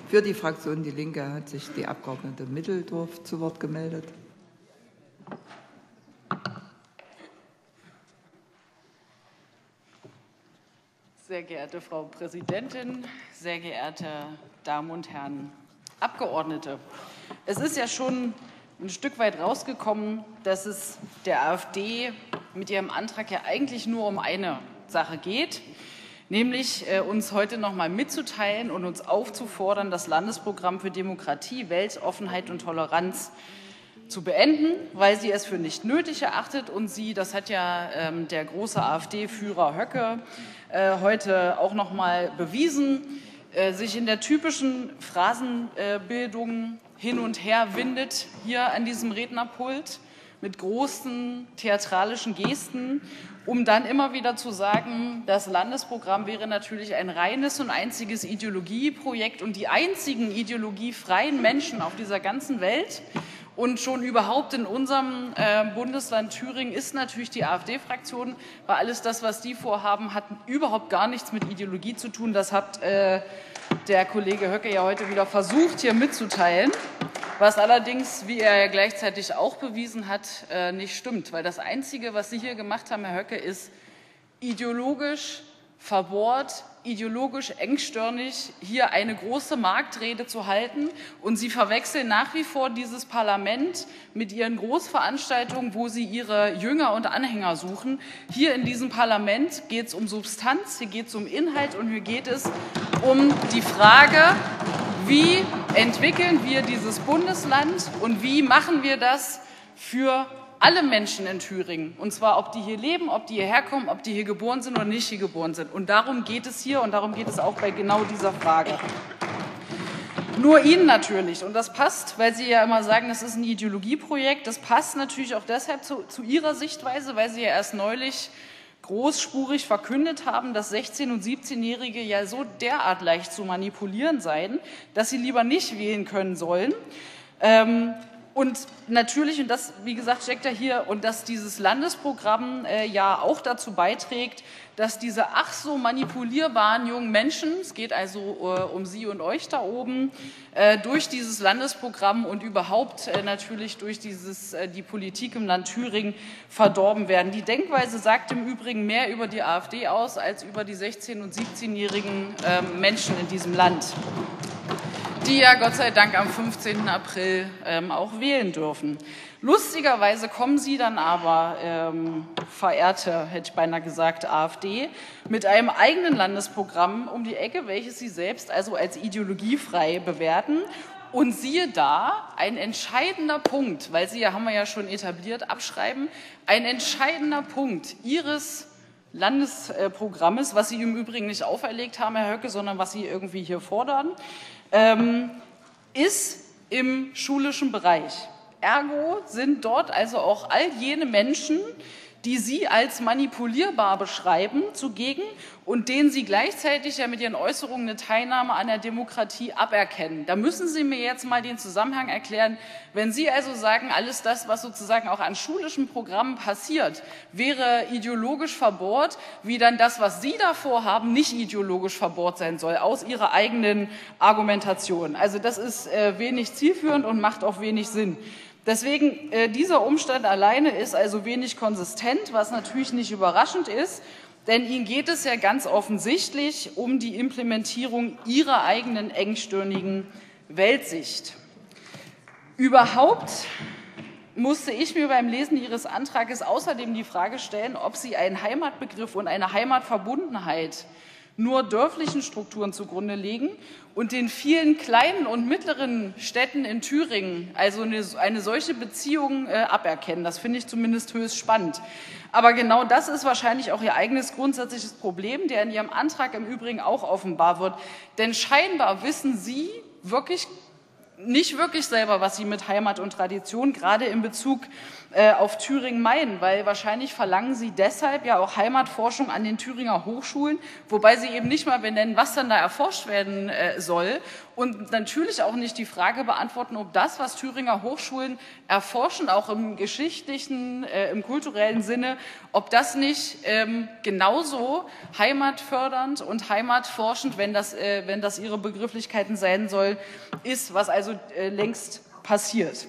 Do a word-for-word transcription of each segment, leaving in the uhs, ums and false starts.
Für die Fraktion Die Linke hat sich die Abgeordnete Middeldorf zu Wort gemeldet. Sehr geehrte Frau Präsidentin, sehr geehrte Damen und Herren Abgeordnete! Es ist ja schon ein Stück weit rausgekommen, dass es der AfD mit ihrem Antrag ja eigentlich nur um eine Sache geht, nämlich äh, uns heute noch mal mitzuteilen und uns aufzufordern, das Landesprogramm für Demokratie, Weltoffenheit und Toleranz zu beenden, weil sie es für nicht nötig erachtet und sie, das hat ja ähm, der große AfD-Führer Höcke äh, heute auch noch mal bewiesen, äh, sich in der typischen Phrasenbildung äh, hin und her windet hier an diesem Rednerpult mit großen theatralischen Gesten, um dann immer wieder zu sagen, das Landesprogramm wäre natürlich ein reines und einziges Ideologieprojekt und die einzigen ideologiefreien Menschen auf dieser ganzen Welt. Und schon überhaupt in unserem äh, Bundesland Thüringen ist natürlich die AfD-Fraktion, weil alles das, was die vorhaben, hat überhaupt gar nichts mit Ideologie zu tun. Das hat äh, der Kollege Höcke ja heute wieder versucht, hier mitzuteilen, was allerdings, wie er ja gleichzeitig auch bewiesen hat, äh, nicht stimmt. Weil das Einzige, was Sie hier gemacht haben, Herr Höcke, ist ideologisch verbohrt, ideologisch engstirnig hier eine große Marktrede zu halten. Und Sie verwechseln nach wie vor dieses Parlament mit Ihren Großveranstaltungen, wo Sie Ihre Jünger und Anhänger suchen. Hier in diesem Parlament geht es um Substanz, hier geht es um Inhalt und hier geht es um die Frage, wie entwickeln wir dieses Bundesland und wie machen wir das für alle Menschen in Thüringen, und zwar ob die hier leben, ob die hierher kommen, ob die hier geboren sind oder nicht hier geboren sind. Und darum geht es hier und darum geht es auch bei genau dieser Frage. Nur Ihnen natürlich, und das passt, weil Sie ja immer sagen, das ist ein Ideologieprojekt, das passt natürlich auch deshalb zu, zu Ihrer Sichtweise, weil Sie ja erst neulich großspurig verkündet haben, dass sechzehn- und siebzehnjährige ja so derart leicht zu manipulieren seien, dass sie lieber nicht wählen können sollen. Ähm, Und natürlich, und das, wie gesagt, steckt ja hier, und dass dieses Landesprogramm äh, ja auch dazu beiträgt, dass diese ach so manipulierbaren jungen Menschen, es geht also äh, um Sie und euch da oben, äh, durch dieses Landesprogramm und überhaupt äh, natürlich durch dieses, äh, die Politik im Land Thüringen verdorben werden. Die Denkweise sagt im Übrigen mehr über die AfD aus, als über die sechzehn- und siebzehnjährigen äh, Menschen in diesem Land, die ja Gott sei Dank am fünfzehnten April ähm, auch wählen dürfen. Lustigerweise kommen Sie dann aber, ähm, verehrte, hätte ich beinahe gesagt, AfD, mit einem eigenen Landesprogramm um die Ecke, welches Sie selbst also als ideologiefrei bewerten. Und siehe da, ein entscheidender Punkt, weil Sie ja, haben wir ja schon etabliert, abschreiben, ein entscheidender Punkt Ihres Landesprogrammes, was Sie im Übrigen nicht auferlegt haben, Herr Höcke, sondern was Sie irgendwie hier fordern, ähm, ist im schulischen Bereich. Ergo sind dort also auch all jene Menschen, die Sie als manipulierbar beschreiben, zugegen und denen Sie gleichzeitig ja mit Ihren Äußerungen eine Teilnahme an der Demokratie aberkennen. Da müssen Sie mir jetzt mal den Zusammenhang erklären. Wenn Sie also sagen, alles das, was sozusagen auch an schulischen Programmen passiert, wäre ideologisch verbohrt, wie dann das, was Sie da vorhaben, nicht ideologisch verbohrt sein soll, aus Ihrer eigenen Argumentation. Also das ist äh, wenig zielführend und macht auch wenig Sinn. Deswegen, äh, dieser Umstand alleine ist also wenig konsistent, was natürlich nicht überraschend ist, denn Ihnen geht es ja ganz offensichtlich um die Implementierung Ihrer eigenen engstirnigen Weltsicht. Überhaupt musste ich mir beim Lesen Ihres Antrages außerdem die Frage stellen, ob Sie einen Heimatbegriff und eine Heimatverbundenheit nur dörflichen Strukturen zugrunde legen und den vielen kleinen und mittleren Städten in Thüringen also eine, eine solche Beziehung äh, aberkennen. Das finde ich zumindest höchst spannend. Aber genau das ist wahrscheinlich auch Ihr eigenes grundsätzliches Problem, der in Ihrem Antrag im Übrigen auch offenbar wird. Denn scheinbar wissen Sie wirklich nicht wirklich selber, was Sie mit Heimat und Tradition gerade in Bezug äh, auf Thüringen meinen, weil wahrscheinlich verlangen Sie deshalb ja auch Heimatforschung an den Thüringer Hochschulen, wobei Sie eben nicht mal benennen, was dann da erforscht werden äh, soll und natürlich auch nicht die Frage beantworten, ob das, was Thüringer Hochschulen erforschen, auch im geschichtlichen, äh, im kulturellen Sinne, ob das nicht ähm, genauso heimatfördernd und heimatforschend, wenn das, äh, wenn das ihre Begrifflichkeiten sein soll, ist, was also äh, längst passiert.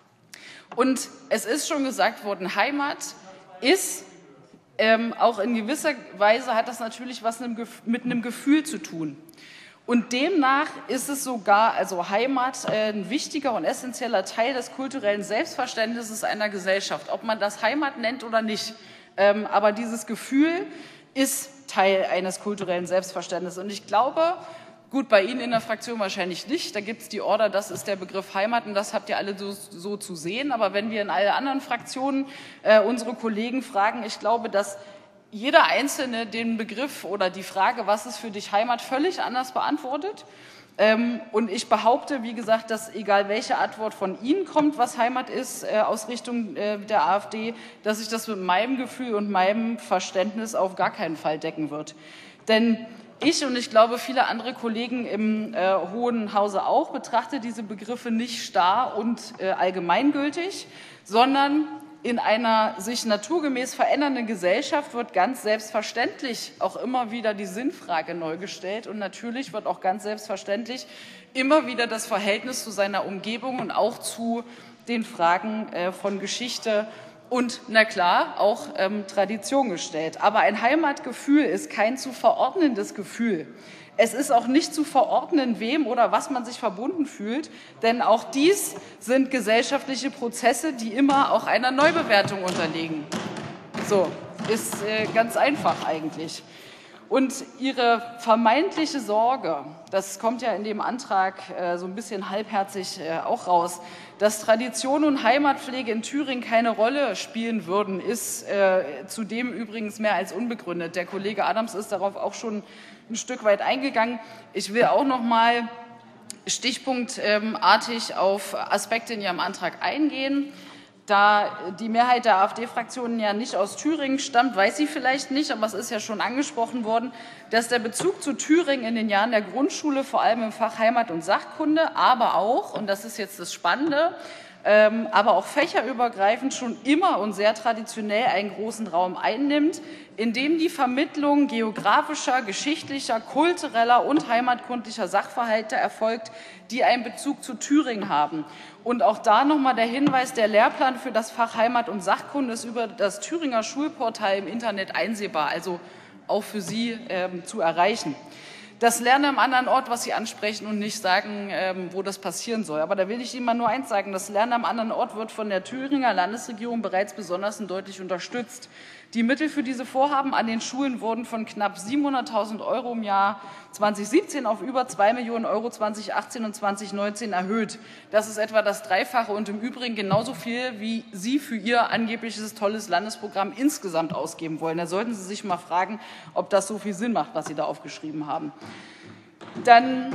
Und es ist schon gesagt worden, Heimat ist ähm, auch in gewisser Weise, hat das natürlich was mit einem Gefühl zu tun. Und demnach ist es sogar, also Heimat, äh, ein wichtiger und essentieller Teil des kulturellen Selbstverständnisses einer Gesellschaft, ob man das Heimat nennt oder nicht. Ähm, aber dieses Gefühl ist Teil eines kulturellen Selbstverständnisses. Und ich glaube, gut, bei Ihnen in der Fraktion wahrscheinlich nicht. Da gibt es die Order, das ist der Begriff Heimat und das habt ihr alle so, so zu sehen. Aber wenn wir in alle anderen Fraktionen äh, unsere Kollegen fragen, ich glaube, dass jeder Einzelne den Begriff oder die Frage, was ist für dich Heimat, völlig anders beantwortet. Ähm, und ich behaupte, wie gesagt, dass egal welche Antwort von Ihnen kommt, was Heimat ist, äh, aus Richtung äh, der AfD, dass sich das mit meinem Gefühl und meinem Verständnis auf gar keinen Fall decken wird. Denn ich und ich glaube viele andere Kollegen im äh, Hohen Hause auch betrachte diese Begriffe nicht starr und äh, allgemeingültig, sondern in einer sich naturgemäß verändernden Gesellschaft wird ganz selbstverständlich auch immer wieder die Sinnfrage neu gestellt und natürlich wird auch ganz selbstverständlich immer wieder das Verhältnis zu seiner Umgebung und auch zu den Fragen äh, von Geschichte und, na klar, auch ähm, Tradition gestellt. Aber ein Heimatgefühl ist kein zu verordnendes Gefühl. Es ist auch nicht zu verordnen, wem oder was man sich verbunden fühlt, denn auch dies sind gesellschaftliche Prozesse, die immer auch einer Neubewertung unterliegen. So, ist äh, ganz einfach eigentlich. Und Ihre vermeintliche Sorge, das kommt ja in dem Antrag äh, so ein bisschen halbherzig äh, auch raus, dass Tradition und Heimatpflege in Thüringen keine Rolle spielen würden, ist äh, zudem übrigens mehr als unbegründet. Der Kollege Adams ist darauf auch schon ein Stück weit eingegangen. Ich will auch noch mal stichpunktartig auf Aspekte in Ihrem Antrag eingehen. Da die Mehrheit der AfD-Fraktionen ja nicht aus Thüringen stammt, weiß sie vielleicht nicht, aber es ist ja schon angesprochen worden, dass der Bezug zu Thüringen in den Jahren der Grundschule, vor allem im Fach Heimat und Sachkunde, aber auch, und das ist jetzt das Spannende, ähm, aber auch fächerübergreifend schon immer und sehr traditionell einen großen Raum einnimmt, in dem die Vermittlung geografischer, geschichtlicher, kultureller und heimatkundlicher Sachverhalte erfolgt, die einen Bezug zu Thüringen haben. Und auch da nochmal der Hinweis, der Lehrplan für das Fach Heimat und Sachkunde ist über das Thüringer Schulportal im Internet einsehbar, also auch für Sie ähm, zu erreichen. Das Lernen am anderen Ort, was Sie ansprechen und nicht sagen, ähm, wo das passieren soll. Aber da will ich Ihnen mal nur eins sagen, das Lernen am anderen Ort wird von der Thüringer Landesregierung bereits besonders und deutlich unterstützt. Die Mittel für diese Vorhaben an den Schulen wurden von knapp siebenhunderttausend Euro im Jahr zweitausendsiebzehn auf über zwei Millionen Euro zweitausendachtzehn und zweitausendneunzehn erhöht. Das ist etwa das Dreifache und im Übrigen genauso viel, wie Sie für Ihr angebliches tolles Landesprogramm insgesamt ausgeben wollen. Da sollten Sie sich mal fragen, ob das so viel Sinn macht, was Sie da aufgeschrieben haben. Dann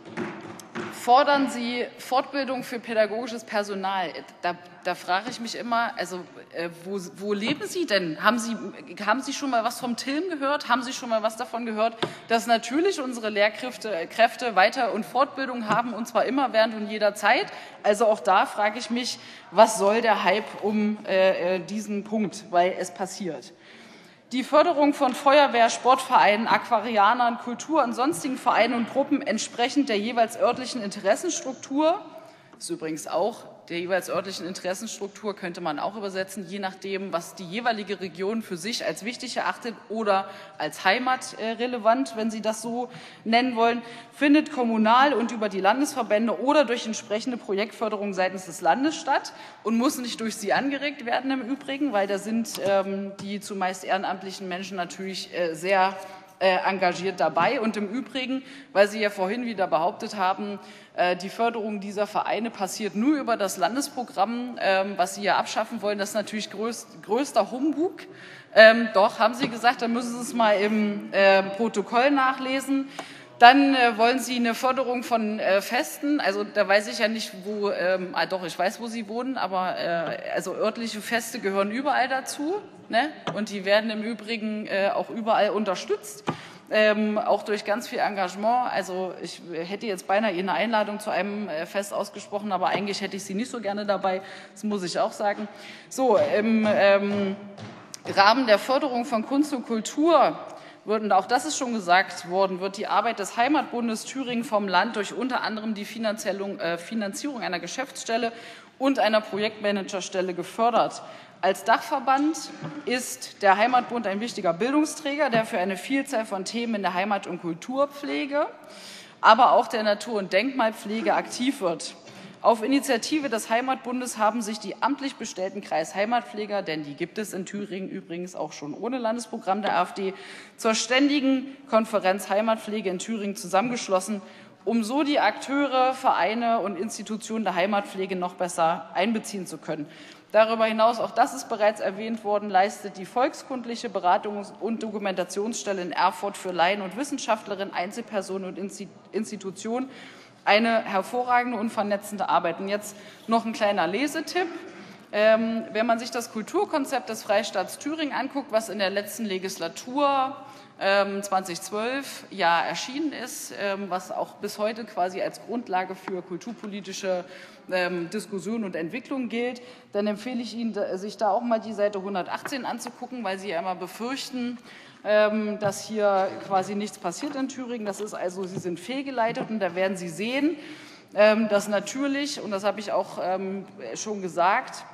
fordern Sie Fortbildung für pädagogisches Personal. Da, da frage ich mich immer, also äh, wo, wo leben Sie denn? Haben Sie, haben Sie schon mal was vom T I L M gehört? Haben Sie schon mal was davon gehört, dass natürlich unsere Lehrkräfte äh, Kräfte Weiter- und Fortbildung haben, und zwar immer, während und jederzeit? Also auch da frage ich mich, was soll der Hype um äh, diesen Punkt, weil es passiert. Die Förderung von Feuerwehr, Sportvereinen, Aquarianern, Kultur- und sonstigen Vereinen und Gruppen entsprechend der jeweils örtlichen Interessenstruktur, ist übrigens auch der jeweils örtlichen Interessenstruktur, könnte man auch übersetzen, je nachdem, was die jeweilige Region für sich als wichtig erachtet oder als heimatrelevant, wenn Sie das so nennen wollen, findet kommunal und über die Landesverbände oder durch entsprechende Projektförderung seitens des Landes statt und muss nicht durch Sie angeregt werden im Übrigen, weil da sind ähm, die zumeist ehrenamtlichen Menschen natürlich äh, sehr äh, engagiert dabei. Und im Übrigen, weil Sie ja vorhin wieder behauptet haben, die Förderung dieser Vereine passiert nur über das Landesprogramm, was Sie ja abschaffen wollen. Das ist natürlich größt, größter Humbug. Ähm, doch, haben Sie gesagt, dann müssen Sie es mal im äh, Protokoll nachlesen. Dann äh, wollen Sie eine Förderung von äh, Festen. Also da weiß ich ja nicht, wo, ähm, ah, doch, ich weiß, wo Sie wohnen, aber äh, also örtliche Feste gehören überall dazu, ne? Und die werden im Übrigen äh, auch überall unterstützt. ähm, auch durch ganz viel Engagement. Also ich hätte jetzt beinahe Ihnen eine Einladung zu einem äh, Fest ausgesprochen, aber eigentlich hätte ich Sie nicht so gerne dabei, das muss ich auch sagen. So, im ähm, Rahmen der Förderung von Kunst und Kultur wird, und auch das ist schon gesagt worden, wird die Arbeit des Heimatbundes Thüringen vom Land durch unter anderem die Finanzierung, äh, Finanzierung einer Geschäftsstelle und einer Projektmanagerstelle gefördert. Als Dachverband ist der Heimatbund ein wichtiger Bildungsträger, der für eine Vielzahl von Themen in der Heimat- und Kulturpflege, aber auch der Natur- und Denkmalpflege aktiv wird. Auf Initiative des Heimatbundes haben sich die amtlich bestellten Kreisheimatpfleger, denn die gibt es in Thüringen übrigens auch schon ohne Landesprogramm der AfD, zur Ständigen Konferenz Heimatpflege in Thüringen zusammengeschlossen, um so die Akteure, Vereine und Institutionen der Heimatpflege noch besser einbeziehen zu können. Darüber hinaus, auch das ist bereits erwähnt worden, leistet die volkskundliche Beratungs- und Dokumentationsstelle in Erfurt für Laien und Wissenschaftlerinnen, Einzelpersonen und Institutionen eine hervorragende und vernetzende Arbeit. Und jetzt noch ein kleiner Lesetipp. Ähm, wenn man sich das Kulturkonzept des Freistaats Thüringen anguckt, was in der letzten Legislatur ähm, zweitausendzwölf ja erschienen ist, ähm, was auch bis heute quasi als Grundlage für kulturpolitische ähm, Diskussionen und Entwicklungen gilt, dann empfehle ich Ihnen, sich da auch mal die Seite hundertachtzehn anzugucken, weil Sie ja immer befürchten, ähm, dass hier quasi nichts passiert in Thüringen. Das ist also, Sie sind fehlgeleitet, und da werden Sie sehen, ähm, dass natürlich, und das habe ich auch ähm, schon gesagt,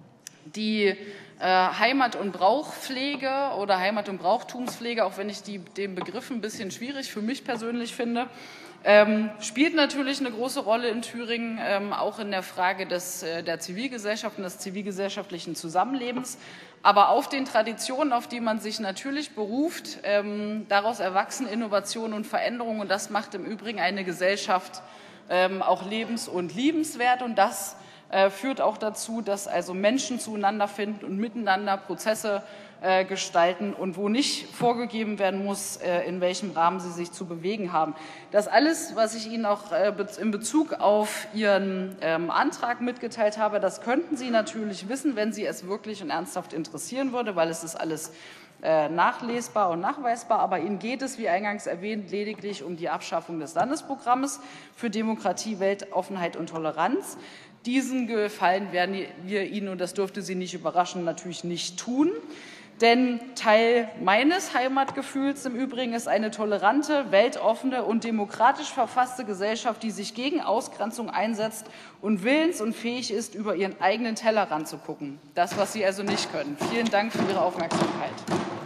die äh, Heimat- und Brauchpflege oder Heimat- und Brauchtumspflege, auch wenn ich die, den Begriff ein bisschen schwierig für mich persönlich finde, ähm, spielt natürlich eine große Rolle in Thüringen, ähm, auch in der Frage des, äh, der Zivilgesellschaft und des zivilgesellschaftlichen Zusammenlebens. Aber auf den Traditionen, auf die man sich natürlich beruft, ähm, daraus erwachsen Innovation und Veränderung. Und das macht im Übrigen eine Gesellschaft ähm, auch lebens- und liebenswert. Und das äh, führt auch dazu, dass also Menschen zueinander finden und miteinander Prozesse äh, gestalten und wo nicht vorgegeben werden muss, äh, in welchem Rahmen sie sich zu bewegen haben. Das alles, was ich Ihnen auch äh, in Bezug auf Ihren ähm, Antrag mitgeteilt habe, das könnten Sie natürlich wissen, wenn Sie es wirklich und ernsthaft interessieren würde, weil es ist alles äh, nachlesbar und nachweisbar. Aber Ihnen geht es, wie eingangs erwähnt, lediglich um die Abschaffung des Landesprogramms für Demokratie, Weltoffenheit und Toleranz. Diesen Gefallen werden wir Ihnen, und das dürfte Sie nicht überraschen, natürlich nicht tun. Denn Teil meines Heimatgefühls im Übrigen ist eine tolerante, weltoffene und demokratisch verfasste Gesellschaft, die sich gegen Ausgrenzung einsetzt und willens und fähig ist, über ihren eigenen Tellerrand zu gucken. Das, was Sie also nicht können. Vielen Dank für Ihre Aufmerksamkeit.